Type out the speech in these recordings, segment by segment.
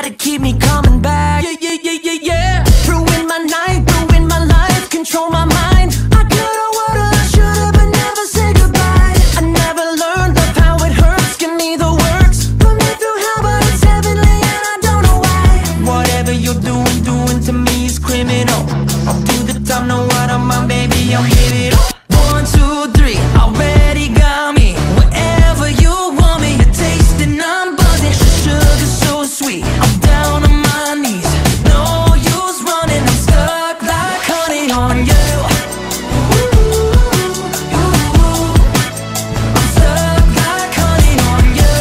try to keep me coming back. Yeah, yeah, yeah, yeah, yeah. Ruin my night, ruin my life, control my mind. I coulda, woulda, shoulda, but never say goodbye. I never learned of how it hurts. Give me the works, put me through hell, but it's heavenly and I don't know why. Whatever you're doing to me is criminal. I'll do the time, know what I'm on, baby, I'll give it all. 1, 2, 3, already got me. Wherever you want me, you're tasting, I'm buzzing. Sugar so sweet, I'm down on my knees. No use running, I'm stuck like honey on you. I'm stuck like honey on you.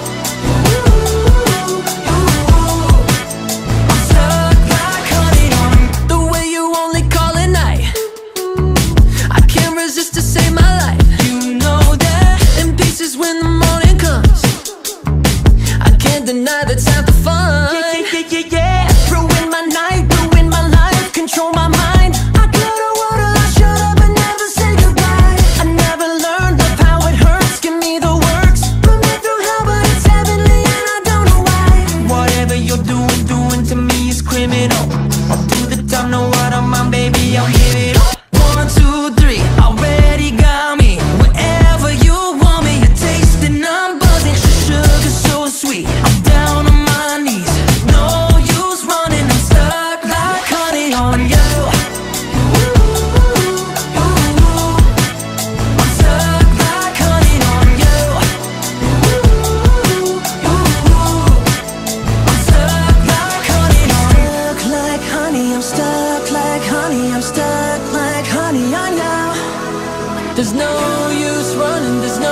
I'm stuck like honey on the way you only call at night. I can't resist to save my life. You know that in pieces when the morning comes. I can't deny that's half the fun. Yeah, yeah, yeah, yeah, yeah. Ruin my night, ruin my life, control my mind. I coulda, woulda, I shoulda, but never say goodbye. I never learned of how it hurts. Give me the works, put me through hell, but it's heavenly and I don't know why. Whatever you're doing to me is criminal. I'll do the time, know what I'm on, baby, I'll give it all. 1, 2, 3, already got me. Wherever you want me, you're tasting, I'm buzzing. Sugar so sweet, I'm down on my knees. No use running, I'm stuck like honey on you. I'm stuck like honey on you. I'm stuck like honey on you. Stuck like honey, I'm stuck like honey, I'm stuck like honey on you. There's no use running, there's no